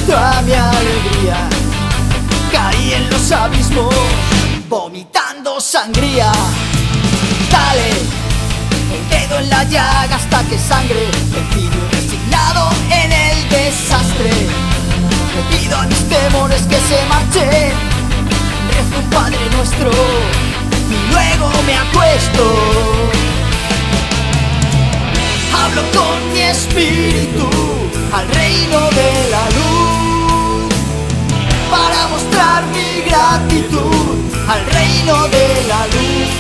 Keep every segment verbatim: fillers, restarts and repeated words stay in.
contra mi alegría. Caí en los abismos, vomitando sangría. Dale el dedo en la llaga hasta que sangre. Vencido y resignado en el desastre. Le pido a mis temores que se marchen. Rezo un Padre Nuestro y luego me acuesto. Hablo con mi espíritu al reino de la luz para mostrar mi gratitud al reino de la luz.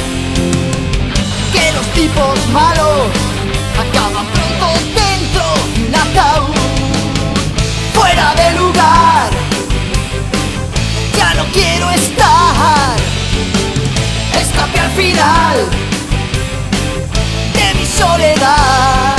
Que los tipos malos acaban pronto dentro de un ataúd. Fuera de lugar, ya no quiero estar. Escapé al final de mi soledad.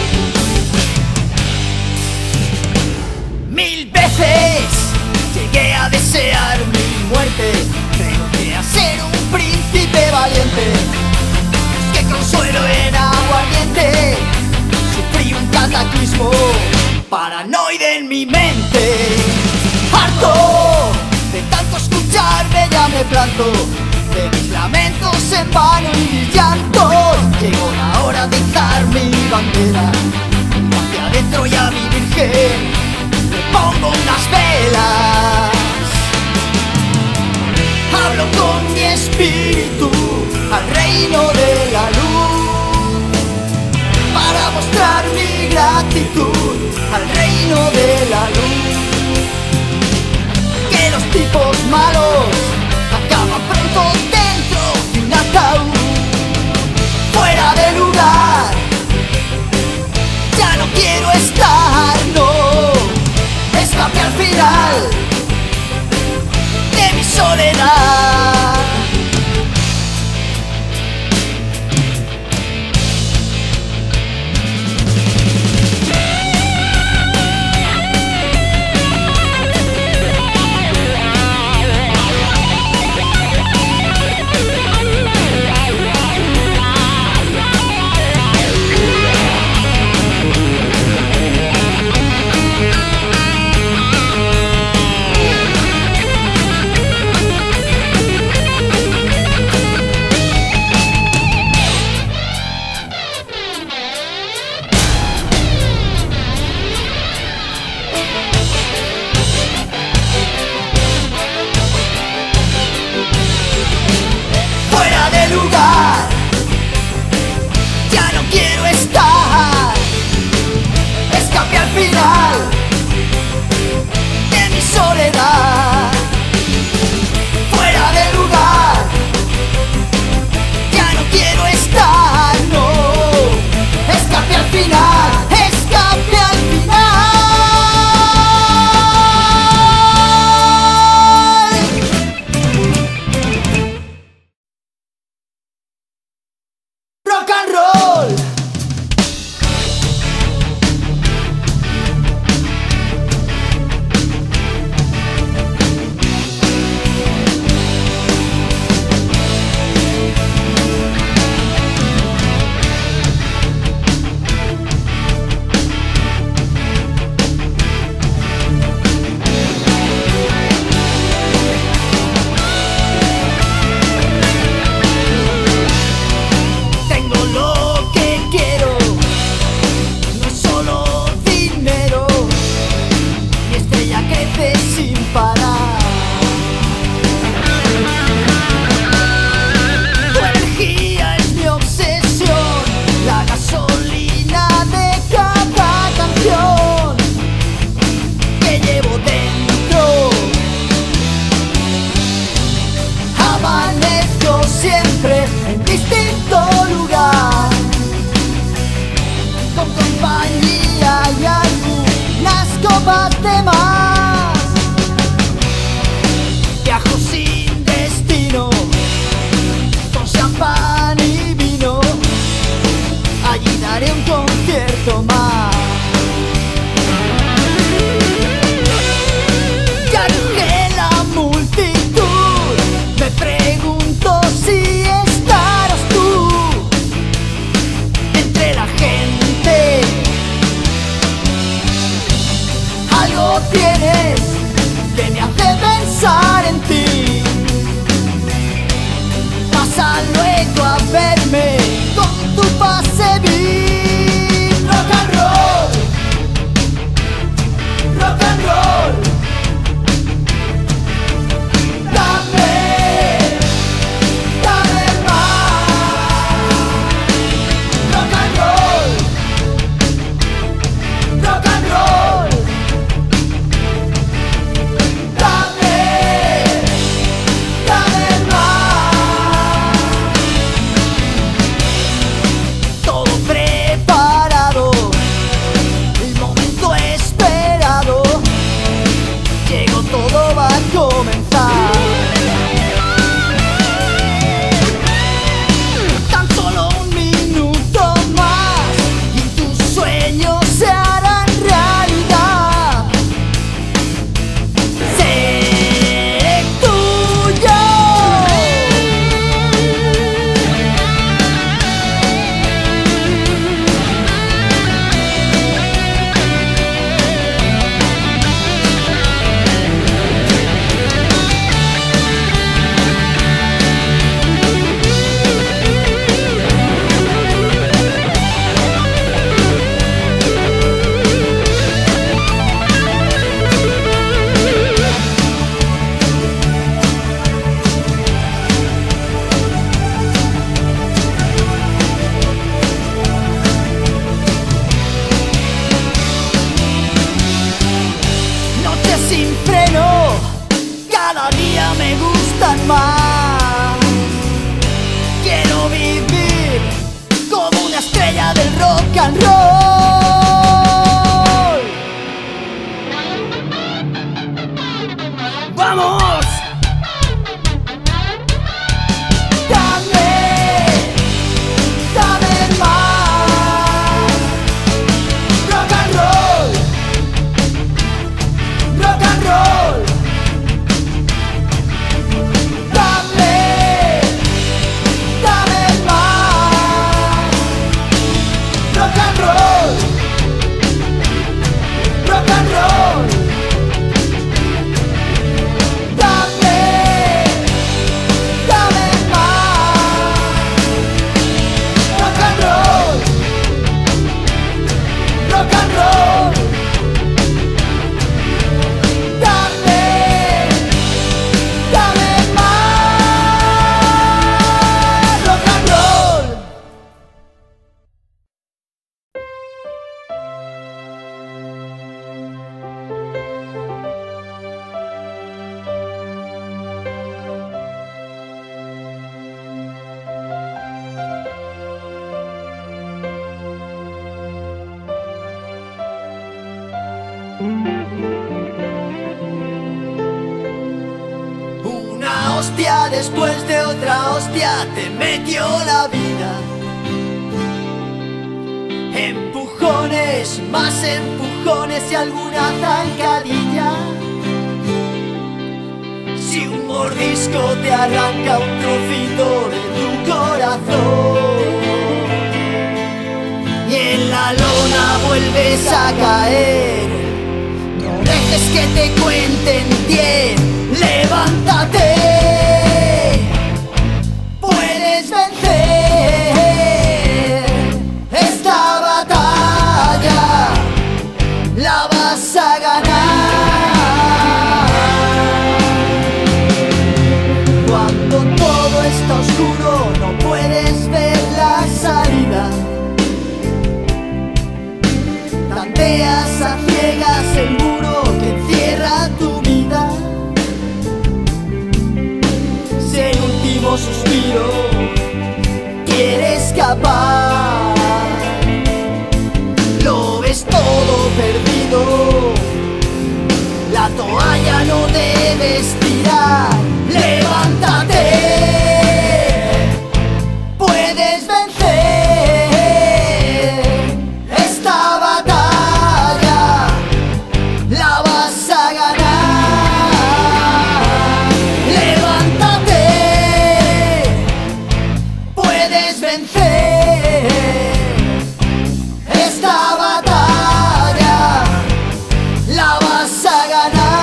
Mil veces llegué a desear mi muerte. Renuncié a ser un príncipe valiente. Busqué consuelo en aguardiente. Sufrí un cataclismo paranoide en mi mente. Harto de tanto escucharme, ya me planto. De mis lamentos en vano y mis llantos. Llegó la hora de izar mi bandera. Hacia adentro y a mi virgen le pongo unas velas. Hablo con mi espíritu al reino de la luz para mostrar mi gratitud al reino de la luz. Que los tipos malos acaban pronto dentro de un ataúd. Fuera de lugar, ya no quiero estar, no. Escapé al final de mi soledad. hostia después de otra hostia te metió la vida. Empujones, más empujones y alguna zancadilla. Si un mordisco te arranca un trocito de tu corazón y en la lona vuelves a caer, no dejes que te cuenten diez, levántate, puedes vencer esta batalla, la vas a ganar. Cuando todo está oscuro no puedes ver la salida, tanteas a ciegas el muro que encierra tu vida. Si el último suspiro quiere escapar, lo ves todo perdido, la toalla no debes tirar. Levántate, puedes vencer esta batalla, la vas a ganar. Levántate, puedes vencer esta batalla, la vas a ganar.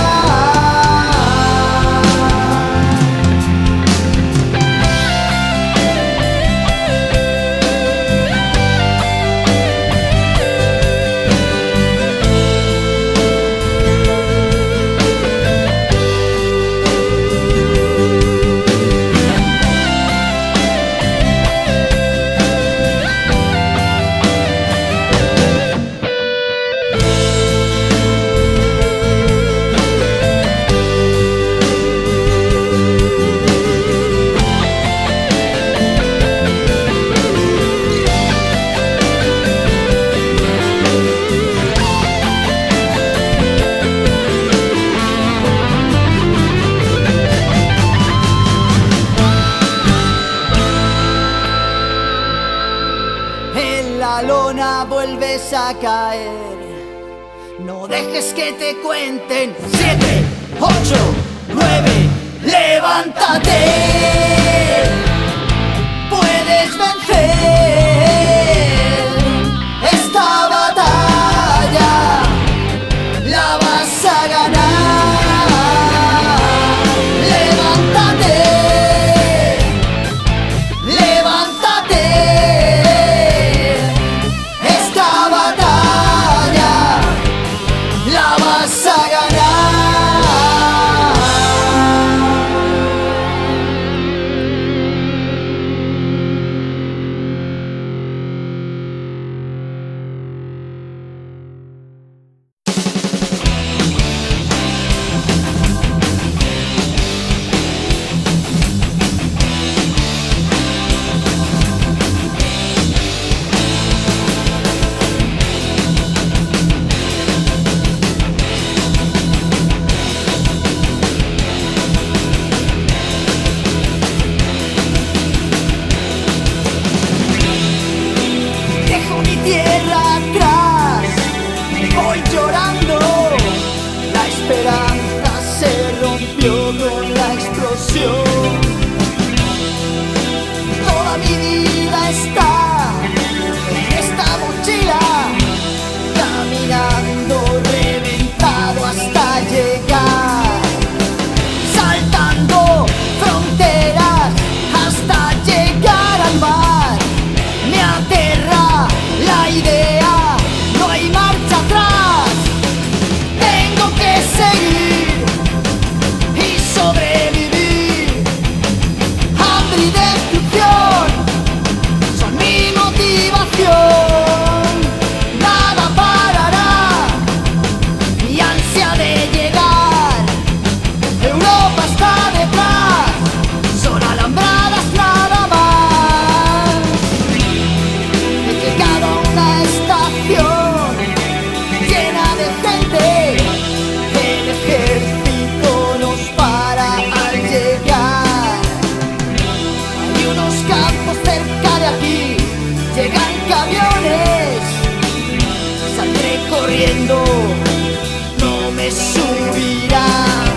Vuelves a caer, no dejes que te cuenten siete, ocho, nueve, levántate, puedes vencer esta batalla, la vas a ganar. Levántate, levántate, la vas a ganar. Toda mi vida está en esta mochila, caminando reventado hasta llegar, saltando fronteras hasta llegar al mar. Me aterra la idea, no hay marcha atrás, tengo que seguir y sobrevivir. viento no me subirá.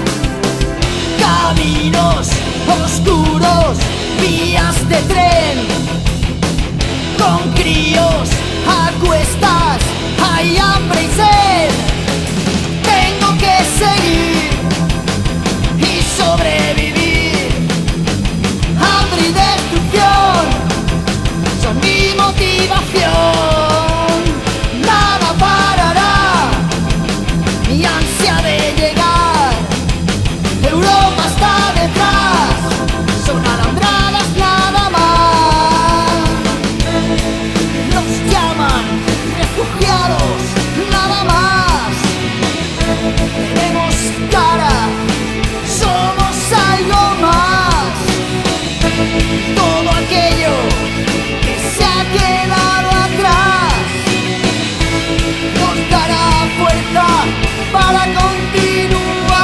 Caminos oscuros, vías de tren, con críos a cuestas, hay hambre y sed. Tengo que seguir y sobrevivir. Hambre y destrucción son mi motivación. Nada parará mi ansia de llegar. Europa está detrás, son alambradas nada más. Nos llaman refugiados nada más. Tenemos cara, somos algo más. Todo aquello que se ha quedado atrás nos dará fuerza para continuar.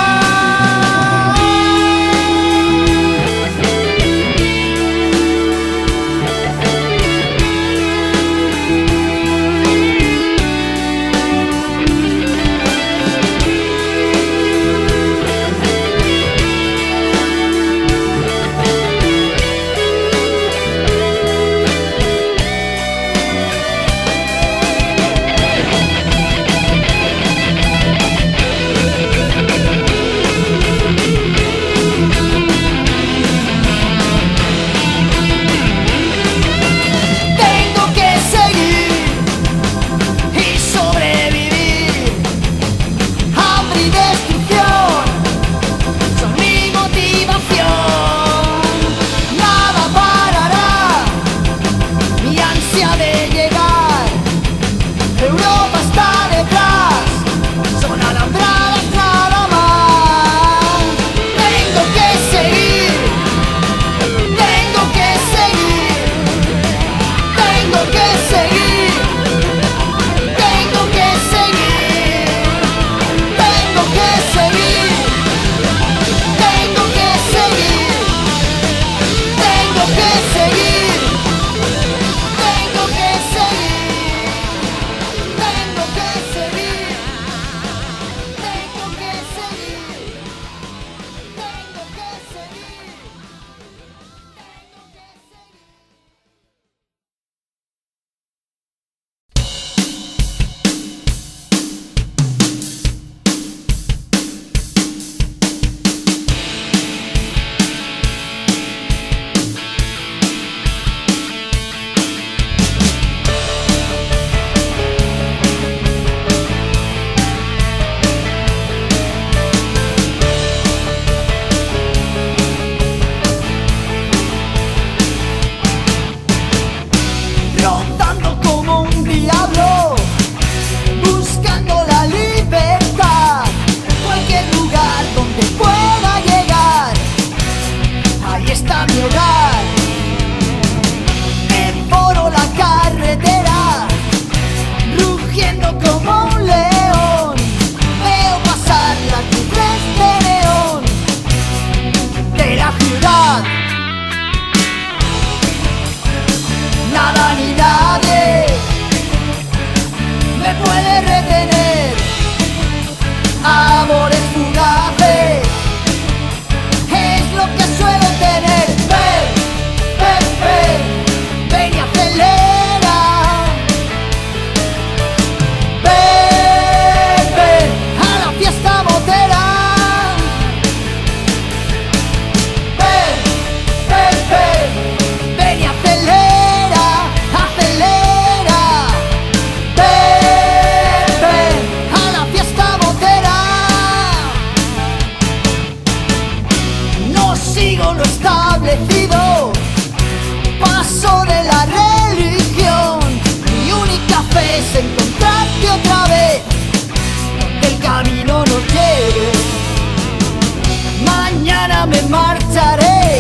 me marcharé,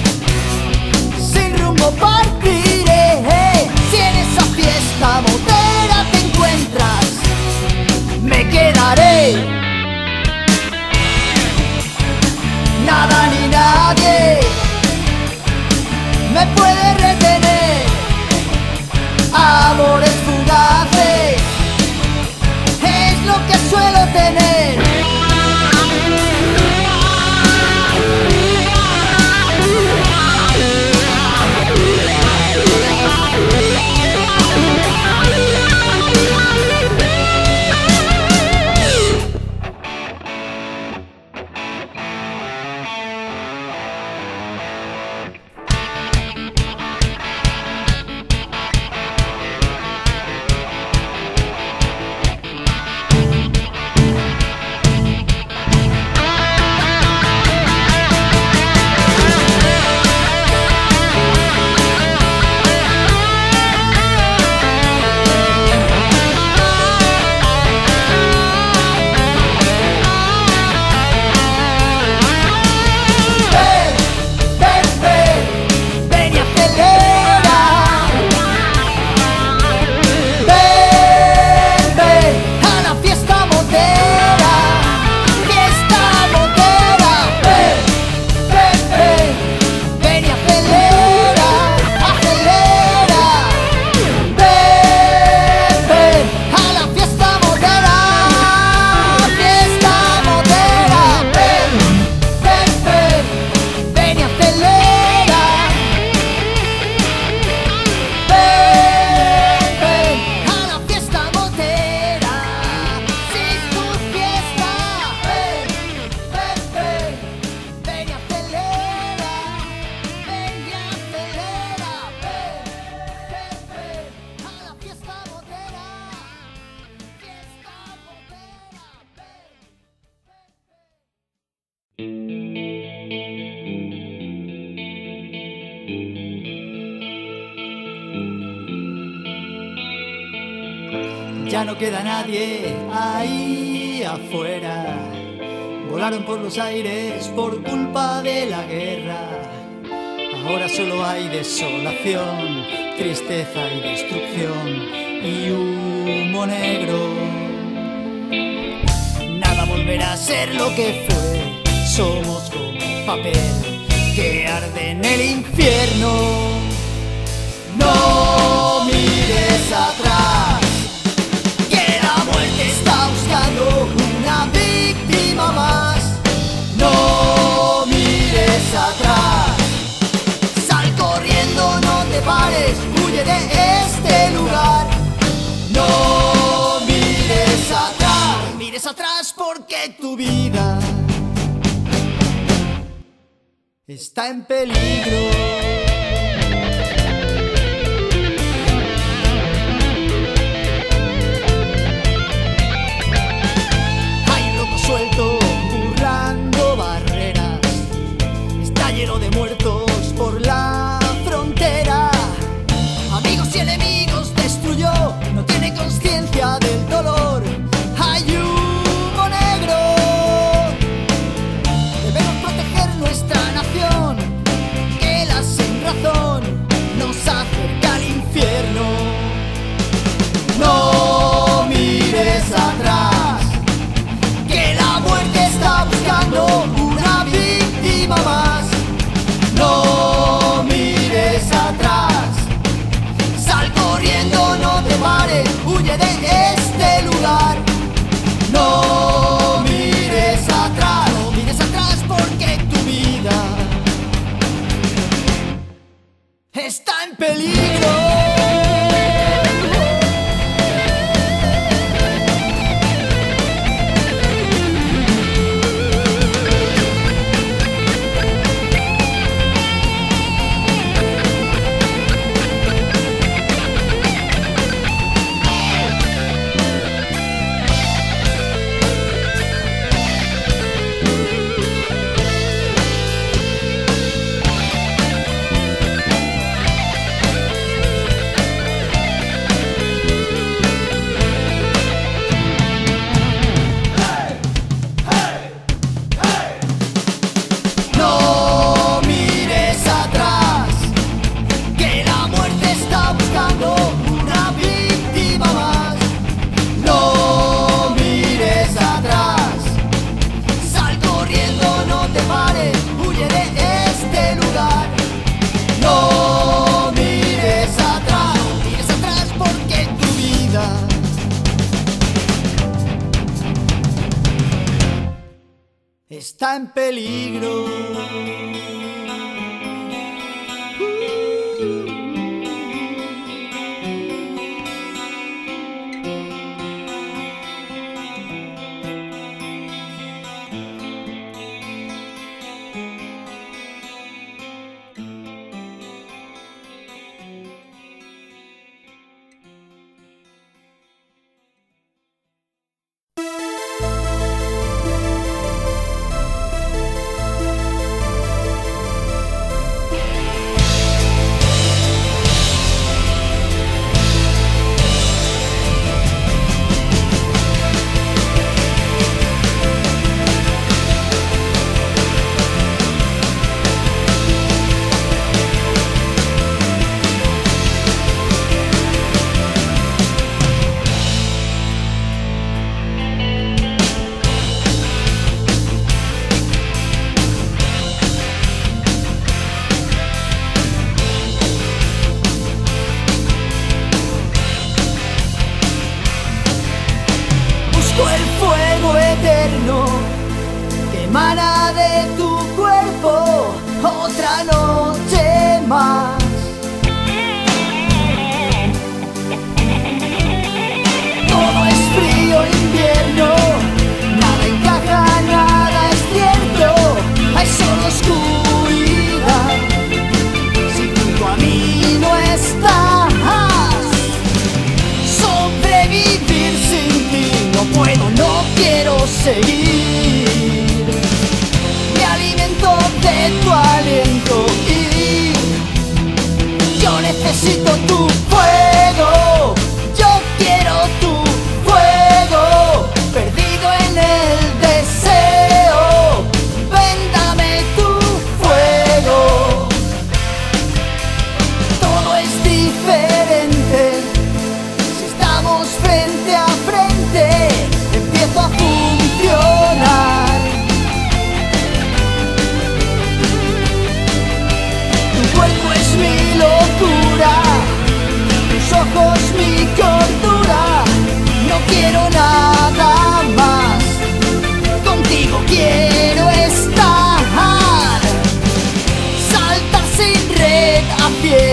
sin rumbo partiré. Si en esa fiesta motera te encuentras, me quedaré. Nada ni nadie me puede retener. Amores fugaces es Ya no queda nadie ahí afuera. Volaron por los aires por culpa de la guerra. Ahora solo hay desolación, tristeza y destrucción y humo negro. Nada volverá a ser lo que fue. Somos como papel que arde en el infierno. No mires atrás, que la muerte está buscando una víctima más. No mires atrás, sal corriendo, no te pares, huye de este lugar. No mires atrás, no mires atrás porque tu vida está en peligro. Suelto, burlando barreras, está lleno de muertos por la frontera. Amigos y enemigos destruyó, no tiene conciencia del dolor. Hay humo negro. Debemos proteger nuestra nación, que la sin razón nos acerca al infierno. No mires atrás, está buscando una víctima más. No mires atrás, sal corriendo, no te pares, huye de este lugar. No mires atrás, no mires atrás porque tu vida está en peligro. Está en peligro. Que emana de tu cuerpo otra noche más. Todo es frío invierno, nada encaja, nada es cierto, hay solo oscuridad. Si junto a mí no estás, sobrevivir sin ti no puedo, no quiero seguir. Me alimento de tu aliento y yo necesito tu fuego. Yo quiero tu fiesta.